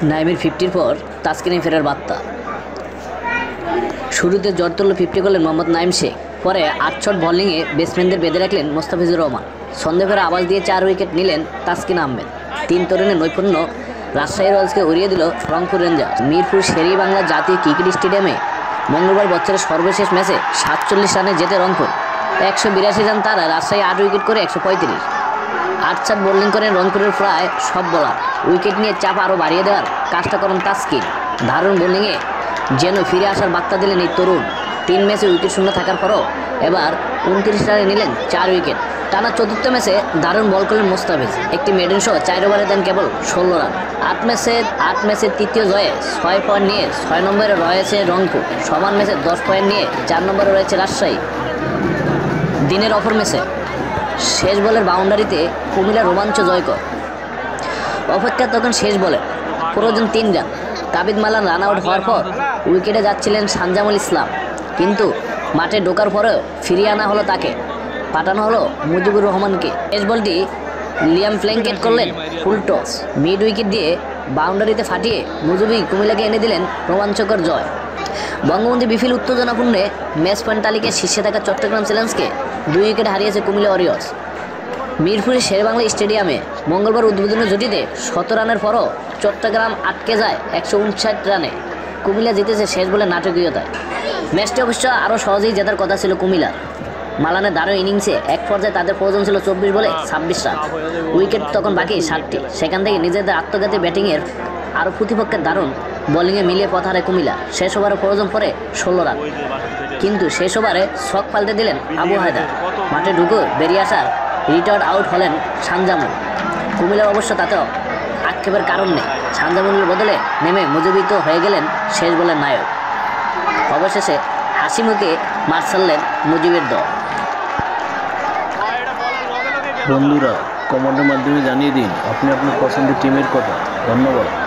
নাইমের 50-র পর তাসকিনে ফেরার বার্তা। শুরুতে জ্বর তুলল 50 করলেন মোহাম্মদ নাইম শেখ, পরে 8 শট বোলিংয়ে ব্যাটসম্যানদের বেঁধে রাখলেন মোস্তাফিজুর রহমান। সন্দেহের আওয়াজ দিয়ে 4 উইকেট নিলেন তাসকিন আহমেদ। 3 তরুণের নৈপুণ্য রাজশাহী রয়্যালসকে উড়িয়ে দিল রংপুর রেঞ্জার্স। মিরপুর শের-ই-বাংলা জাতীয় ক্রিকেট স্টেডিয়ামে মঙ্গলবার বছরের সর্বশেষ ম্যাচে 47 রানে জেতে রংপুর। 182 রান তারা, রাজশাহী 8 উইকেট করে 135। 8 শট বোলিং করেন রংপুরের প্রায় সব বোলার। উইকেট নিয়ে চাপ আরও বাড়িয়ে দেওয়ার কাজটা করেন তাসকিন। দারুণ বোলিংয়ে যেন ফিরে আসার বার্তা দিলেন এই তরুণ। 3 ম্যাচে উইকেট শূন্য থাকার পরও এবার 29 রানে নিলেন 4 উইকেট। টানা চতুর্থ ম্যাচে দারুণ বল করলেন মোস্তাফিজ। একটি মেডেন শো 4 ওভারে দেন কেবল 16 রান। 8 ম্যাচের তৃতীয় জয়ে 6 পয়েন্ট নিয়ে 6 নম্বরে রয়েছে রংপুর। সমান ম্যাচে 10 পয়েন্ট নিয়ে 4 নম্বরে রয়েছে রাজশাহী। দিনের অপর ম্যাচে শেষ বলের বাউন্ডারিতে কুমিল্লা রোমাঞ্চ জয়কর। অপেক্ষা তখন শেষ বলে প্রয়োজন 3 রান। তাবিদ মালান রান আউট হওয়ার পর উইকেটে যাচ্ছিলেন সানজামুল ইসলাম, কিন্তু মাঠে ঢোকার পরেও ফিরিয়ে আনা হলো তাকে। পাঠানো হলো মুজিবুর রহমানকে। শেষ বলটি লিয়াম প্লেঙ্কেট করলেন ফুল টস। মিড উইকেট দিয়ে বাউন্ডারিতে ফাটিয়ে মুজিবই কুমিল্লাকে এনে দিলেন রোমাঞ্চকর জয়। বঙ্গবন্ধু বিপুল উত্তেজনাপূর্ণে ম্যাচ পয়েন্ট তালিকায় শীর্ষে থাকা চট্টগ্রাম চ্যালেঞ্জকে 2 উইকেট হারিয়েছে কুমিল্লা ওয়ারিয়র্স। মিরপুরের শেরেবাংলা স্টেডিয়ামে মঙ্গলবার উদ্বোধনী জুটিতে 100 রানের পরও চট্টগ্রাম আটকে যায় 159 রানে। কুমিল্লা জিতেছে শেষ বলে নাটকীয়তায়। ম্যাচটি অবশ্য আরও সহজেই জেতার কথা ছিল কুমিল্লার। মালানের দারুণ ইনিংসে এক পর্যায়ে তাদের প্রয়োজন ছিল 24 বলে 26 রান। উইকেট তখন বাকি 7টি। সেখান থেকে নিজেদের আত্মঘাতী ব্যাটিংয়ের আরও প্রতিপক্ষের দারুণ বোলিংয়ে মিলিয়ে পথ হারায় কুমিল্লা। শেষ ওভারে প্রয়োজন পড়ে 16 রান, কিন্তু শেষ ওভারে ছক পাল্টে দিলেন আবু হায়দার। মাঠে ঢুকে বেরিয়ে আসার রিটার্ড আউট হলেন সানজামুল। কুমিল্লার অবশ্য তাতেও আক্ষেপের কারণ নেই। সানজামুলের বদলে নেমে মুজিবিত হয়ে গেলেন শেষ বলের নায়ক। অবশেষে হাসি মুখে মাঠ ছাড়লেন মুজিবের দল। বন্ধুরা, কমেন্টের মাধ্যমে জানিয়ে দিন আপনি আপনার পছন্দের টিমের কথা। ধন্যবাদ।